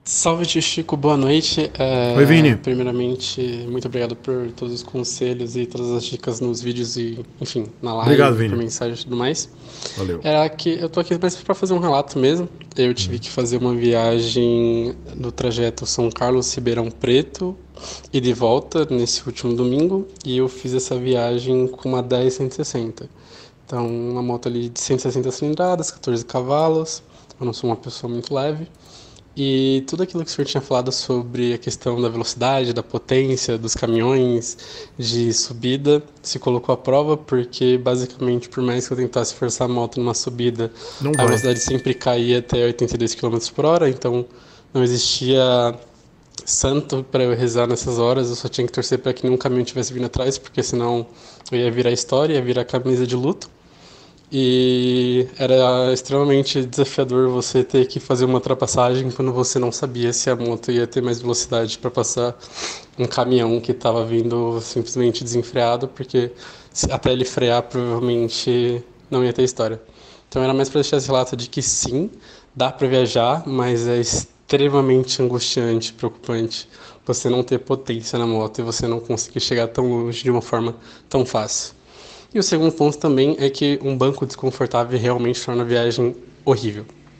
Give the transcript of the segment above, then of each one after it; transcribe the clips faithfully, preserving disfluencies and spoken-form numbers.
Salve, tio Chico, boa noite. Oi, É, Vini. primeiramente, muito obrigado por todos os conselhos e todas as dicas nos vídeos e, enfim, na Obrigado, live, por Vini. mensagem e tudo mais. Valeu. Era que eu tô aqui mais para fazer um relato mesmo. Eu tive Hum. que fazer uma viagem no trajeto São Carlos-Ribeirão Preto e de volta nesse último domingo, e eu fiz essa viagem com uma dez cento e sessenta. Então, uma moto ali de cento e sessenta cilindradas, quatorze cavalos. Eu não sou uma pessoa muito leve. E tudo aquilo que o senhor tinha falado sobre a questão da velocidade, da potência, dos caminhões, de subida, se colocou à prova, porque basicamente, por mais que eu tentasse forçar a moto numa subida, Não a vai. velocidade sempre caía até oitenta e dois quilômetros por hora, então não existia santo para eu rezar nessas horas, eu só tinha que torcer para que nenhum caminhão tivesse vindo atrás, porque senão eu ia virar história, ia virar camisa de luto. E era extremamente desafiador você ter que fazer uma ultrapassagem quando você não sabia se a moto ia ter mais velocidade para passar um caminhão que estava vindo simplesmente desenfreado, porque até ele frear provavelmente não ia ter história. Então era mais para deixar esse relato de que sim, dá para viajar, mas é extremamente angustiante, preocupante você não ter potência na moto e você não conseguir chegar tão longe de uma forma tão fácil. E o segundo ponto também é que um banco desconfortável realmente torna a viagem horrível.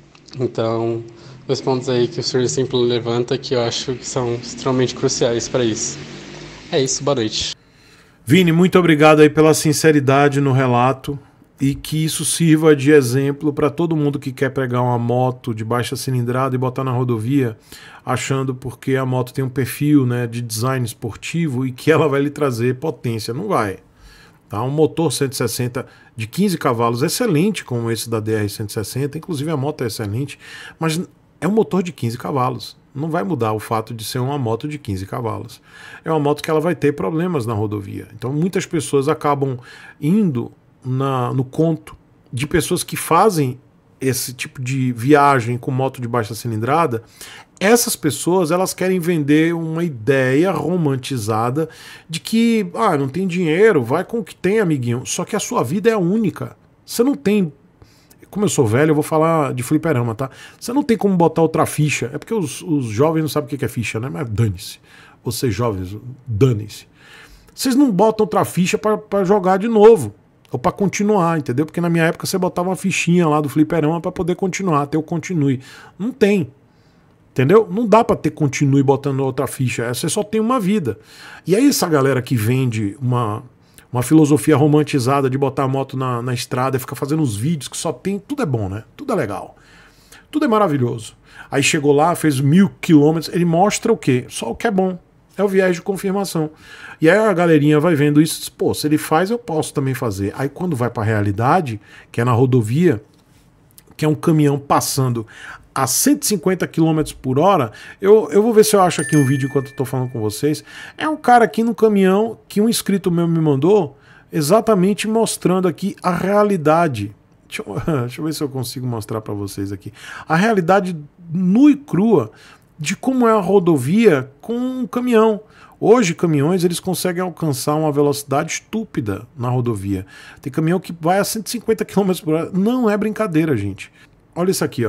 Então, dois pontos aí que o senhor sempre levanta que eu acho que são extremamente cruciais para isso. É isso, boa noite. Vini, muito obrigado aí pela sinceridade no relato e que isso sirva de exemplo para todo mundo que quer pegar uma moto de baixa cilindrada e botar na rodovia, achando porque a moto tem um perfil, né, de design esportivo e que ela vai lhe trazer potência. Não vai. Tá? Um motor cento e sessenta de quinze cavalos, excelente como esse da D R cento e sessenta, inclusive a moto é excelente, mas é um motor de quinze cavalos. Não vai mudar o fato de ser uma moto de quinze cavalos. É uma moto que ela vai ter problemas na rodovia. Então muitas pessoas acabam indo na, no conto de pessoas que fazem esse tipo de viagem com moto de baixa cilindrada. Essas pessoas, elas querem vender uma ideia romantizada de que, ah, não tem dinheiro, vai com o que tem, amiguinho. Só que a sua vida é única. Você não tem, como eu sou velho, eu vou falar de fliperama, tá? Você não tem como botar outra ficha. É porque os, os jovens não sabem o que é ficha, né? Mas dane-se. Vocês jovens, dane-se. Vocês não botam outra ficha para jogar de novo. Ou para continuar, entendeu? Porque na minha época você botava uma fichinha lá do fliperama para poder continuar, ter o continue. Não tem. Entendeu? Não dá para ter continue botando outra ficha. Você só tem uma vida. E aí essa galera que vende uma, uma filosofia romantizada de botar a moto na, na estrada e ficar fazendo uns vídeos que só tem... Tudo é bom, né? Tudo é legal. Tudo é maravilhoso. Aí chegou lá, fez mil quilômetros. Ele mostra o quê? Só o que é bom. É o viés de confirmação. E aí a galerinha vai vendo isso e diz, pô, se ele faz, eu posso também fazer. Aí quando vai para a realidade, que é na rodovia, que é um caminhão passando a cento e cinquenta quilômetros por hora, eu, eu vou ver se eu acho aqui um vídeo enquanto eu tô falando com vocês. É um cara aqui no caminhão que um inscrito meu me mandou, exatamente mostrando aqui a realidade. Deixa eu, deixa eu ver se eu consigo mostrar para vocês aqui. A realidade nua e crua de como é a rodovia com um caminhão. Hoje, caminhões, eles conseguem alcançar uma velocidade estúpida na rodovia. Tem caminhão que vai a cento e cinquenta quilômetros por hora. Não é brincadeira, gente. Olha isso aqui, ó.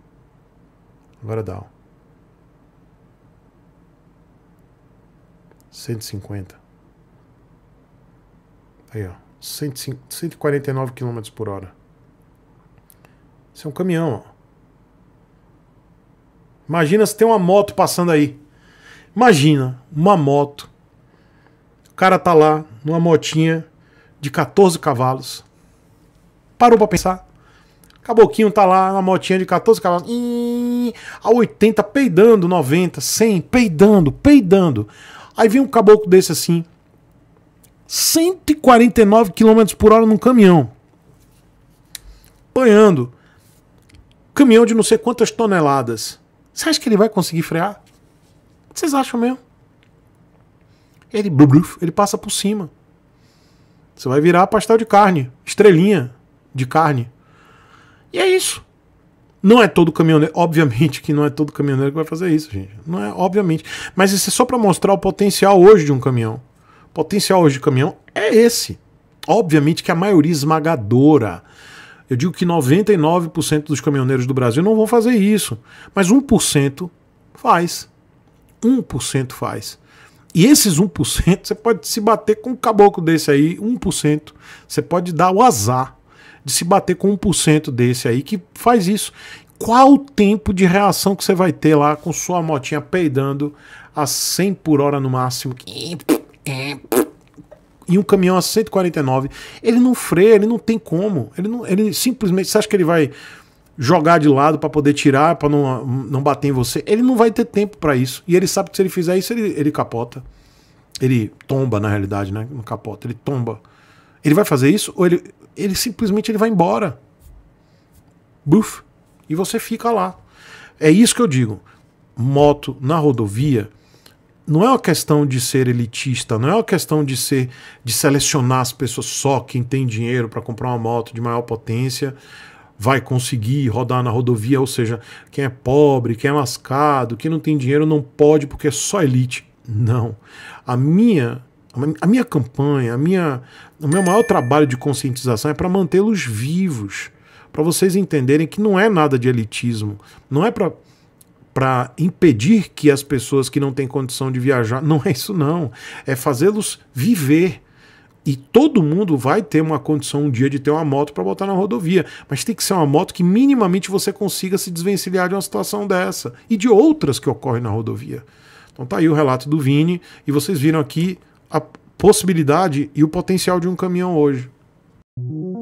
Agora dá, ó. cento e cinquenta. Aí, ó. cento e quarenta e nove quilômetros por hora. Isso é um caminhão, ó. Imagina se tem uma moto passando aí. Imagina uma moto. O cara tá lá numa motinha de quatorze cavalos. Parou pra pensar. Caboquinho tá lá, uma motinha de quatorze cavalos. A oitenta, peidando, noventa, cem, peidando, peidando. Aí vem um caboclo desse assim. cento e quarenta e nove quilômetros por hora num caminhão. Apanhando. Caminhão de não sei quantas toneladas. Você acha que ele vai conseguir frear? Vocês acham mesmo? Ele, ele passa por cima. Você vai virar pastel de carne. Estrelinha de carne. E é isso. Não é todo caminhoneiro. Obviamente que não é todo caminhoneiro que vai fazer isso, gente. Não é, obviamente. Mas isso é só para mostrar o potencial hoje de um caminhão. O potencial hoje de caminhão é esse. Obviamente que a maioria esmagadora. Eu digo que noventa e nove por cento dos caminhoneiros do Brasil não vão fazer isso. Mas um por cento Faz. um por cento faz. E esses um por cento, você pode se bater com um caboclo desse aí, um por cento. Você pode dar o azar de se bater com um por cento desse aí que faz isso. Qual o tempo de reação que você vai ter lá com sua motinha peidando a cem por hora no máximo? E um caminhão a cento e quarenta e nove. Ele não freia, ele não tem como. Ele, não, ele simplesmente... Você acha que ele vai jogar de lado para poder tirar, para não, não bater em você? Ele não vai ter tempo para isso. E ele sabe que se ele fizer isso, ele, ele capota. Ele tomba, na realidade, né? Não capota, ele tomba. Ele vai fazer isso ou ele, ele simplesmente ele vai embora. Buf. E você fica lá. É isso que eu digo. Moto na rodovia não é uma questão de ser elitista, não é uma questão de ser de selecionar as pessoas, só quem tem dinheiro para comprar uma moto de maior potência vai conseguir rodar na rodovia, ou seja, quem é pobre, quem é lascado, quem não tem dinheiro não pode porque é só elite. Não. A minha, a minha campanha, a minha, o meu maior trabalho de conscientização é para mantê-los vivos, para vocês entenderem que não é nada de elitismo, não é para para impedir que as pessoas que não têm condição de viajar, não é isso não, é fazê-los viver. E todo mundo vai ter uma condição um dia de ter uma moto para botar na rodovia, mas tem que ser uma moto que minimamente você consiga se desvencilhar de uma situação dessa e de outras que ocorrem na rodovia. Então tá aí o relato do Vini e vocês viram aqui a possibilidade e o potencial de um caminhão hoje.